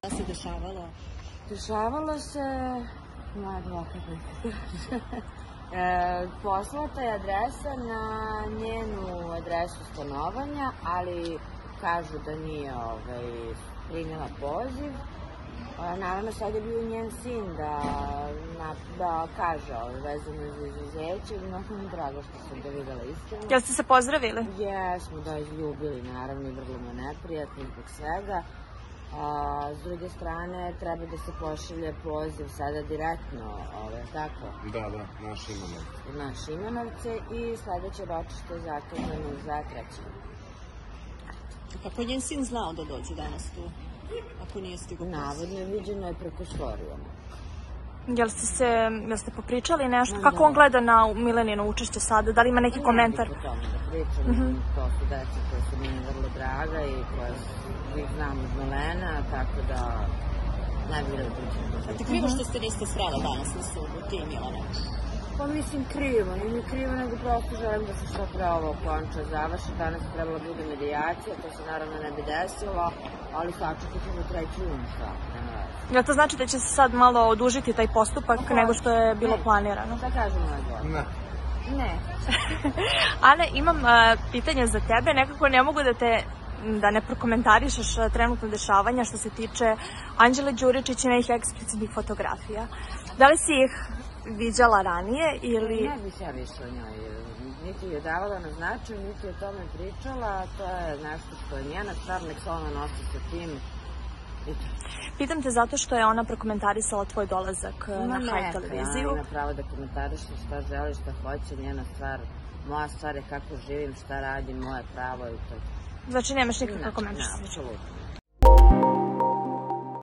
Šta se dešavalo? Dešavalo se... Moja advokat poslata je adresa na njenu adresu stanovanja, ali kažu da nije primila poziv. Naravno, sad je bio njen sin da kaže vezano za izuzeće. Mnogo mi je drago što sam da videla istinu. Jel ste se pozdravili? Jesmo, da, izljubili, naravno, i vrlo me neprijatno zbog svega. S druge strane, treba da se pošalje poziv sada direktno, tako? Da, naš Imanovce. Naš Imanovce i sledeće ročište je zakazano za 3. Kako je njen sin znao da dođe danas tu? Ako nije stigo poziv? Navodno je viđeno je preko storijama. Jel ste popričali nešto? Kako on gleda na Milenino učešće sada? Da li ima neki komentar? Ne bih o tome da pričam. To su deca koja su meni vrlo draga i koja ih znam od Milena, tako da ne bih da pričam. A ti krivo što ste niste sreli danas na sudu, ti i Milena? Pa mislim krivo, nije mi krivo, nego prosto želim da se što pre ovo konča, završi. Danas je trebala bude medijacija, to se naravno ne bi desilo, ali sačekati ćemo 3. juna, šta, nema veze. Jel to znači da će se sad malo odužiti taj postupak nego što je bilo planirano? Šta kaže moja dvoja? Ne. Ane, imam pitanje za tebe, nekako ne mogu da ne prokomentarišeš trenutno dešavanja što se tiče Anđele Đuričić i nekih eksplicitnih fotografija. Da li si ih viđala ranije ili... Ne bih ja više o njoj, niti je davala na značaju, niti je o tome pričala, to je nešto što je njena stvar, nek se ona nosi sa tim. Pitam te zato što je ona prokomentarisala tvoj dolazak na High televiziju. Ima pravo da komentariše šta želi, šta hoće, njena stvar, moja stvar je kako živim, šta radim, moje pravo i to. Znači nemaš nikakav komentar? Ne, apsolutno.